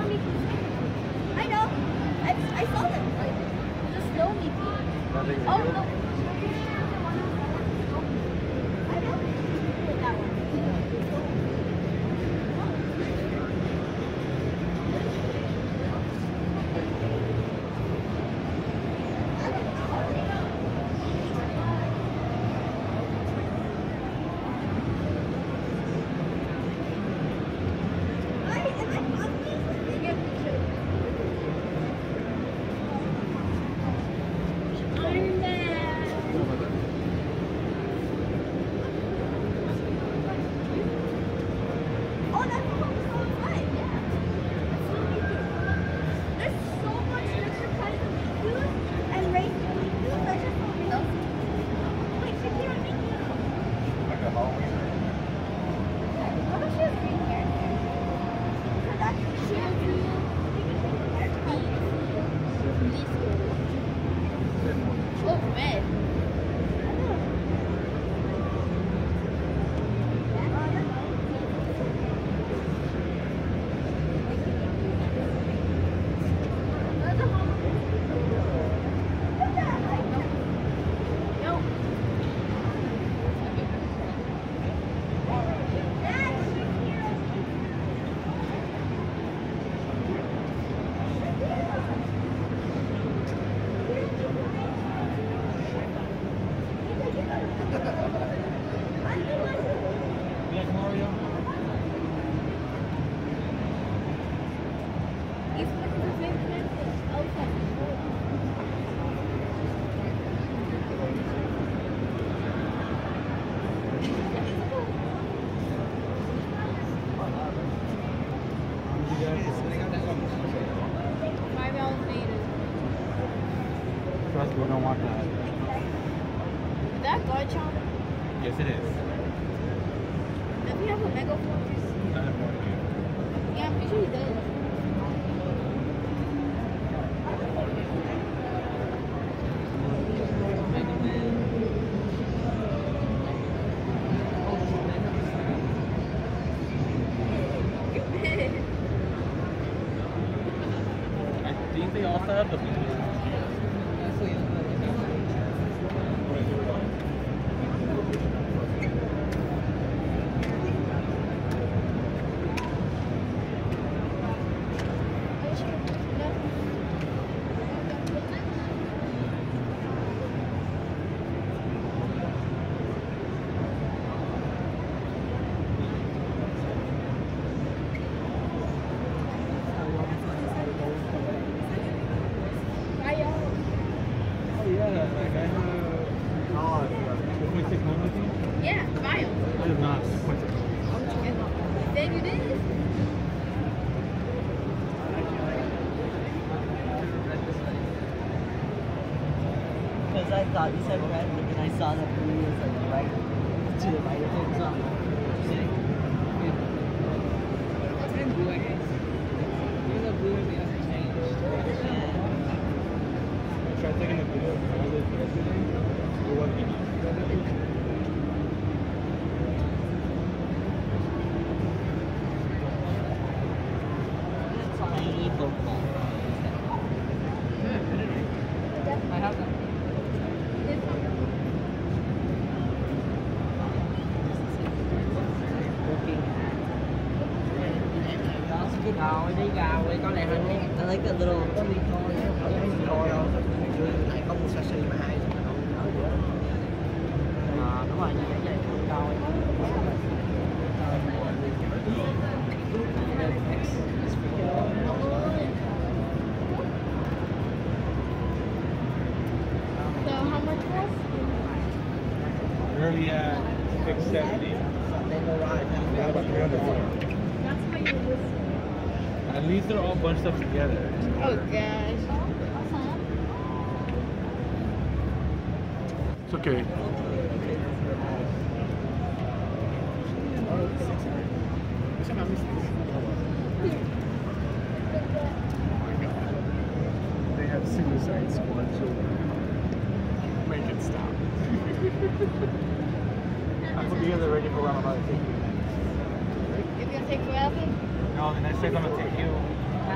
I know. I saw them. Like, the snow Mickey. Oh no. I know. That one. We don't want that. Is that Garchomp? Yes, it is. Does he have a mega force? Yeah, I'm pretty sure he does. I think they also have the Yeah, bio. I did not. Then you did. Because I thought you said red, but then I saw that blue was like right to the right of it. So, see? And blue, I guess. Even though blue and has changed. Yeah. I tried taking a video of all this yesterday. It wasn't enough. Tiny Pokemon. I have them. Oh, đi gà quay con này hình I like that little này có một sashi mà hai đúng rồi như vậy coi So how much was? Early at 670. Got about 300 more. That's how you listen. At least they're all bunched up together. Oh gosh. It's okay. They have suicide squad, so make it stop. I put together ready for around about 50 minutes. It's gonna take forever? No, the next thing's gonna take you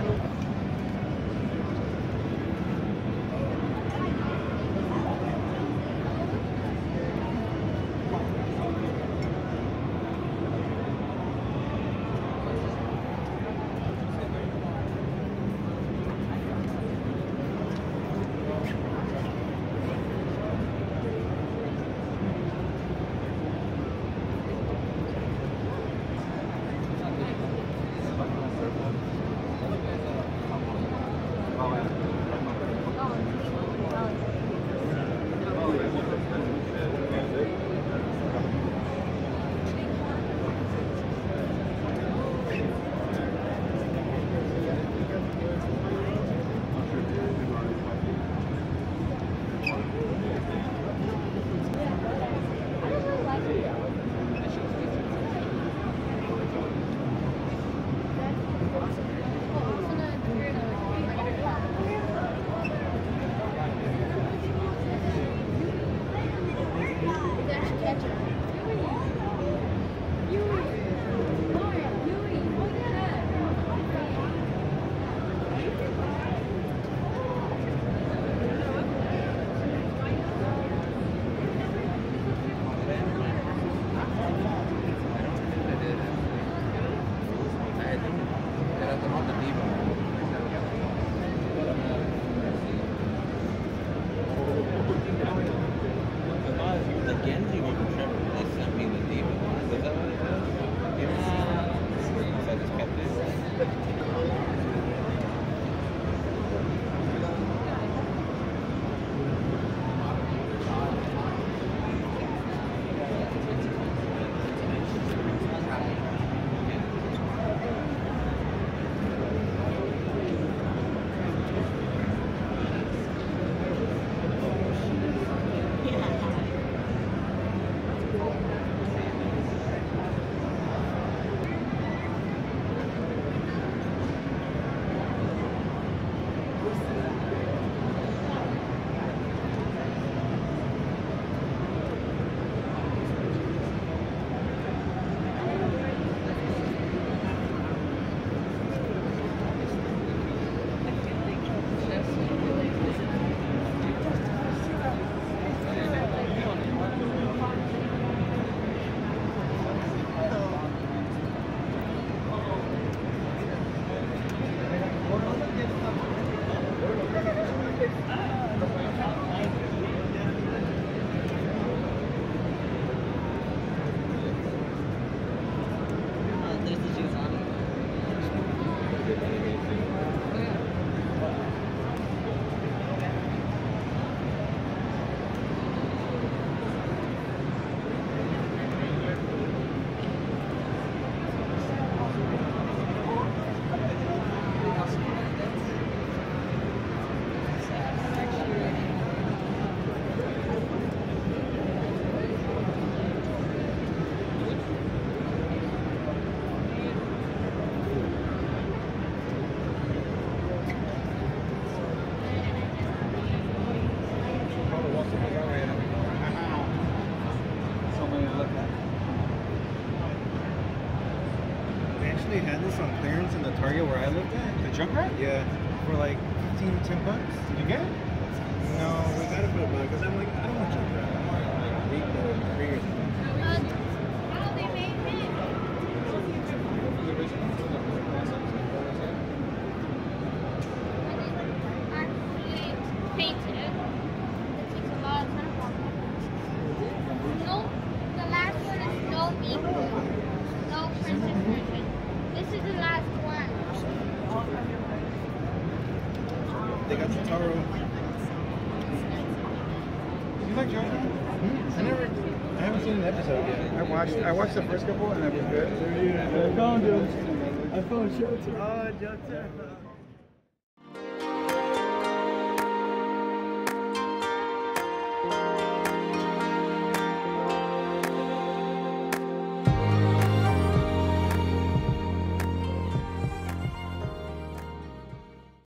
They had this on clearance in the Target where I lived at. The jump rat? Yeah. For like 10 bucks. Did you get it? No, we got it for the because I'm like, I don't want jump rat. I want big free or something. How they made it? Actually painted it. It takes a lot of time. No, the last one is no equal. No princess version. This is the last one. They got the Taro. You like Jojo? I haven't seen an episode yet. I watched the first couple and that was good. I found him. I found Jota. Oh, Jota.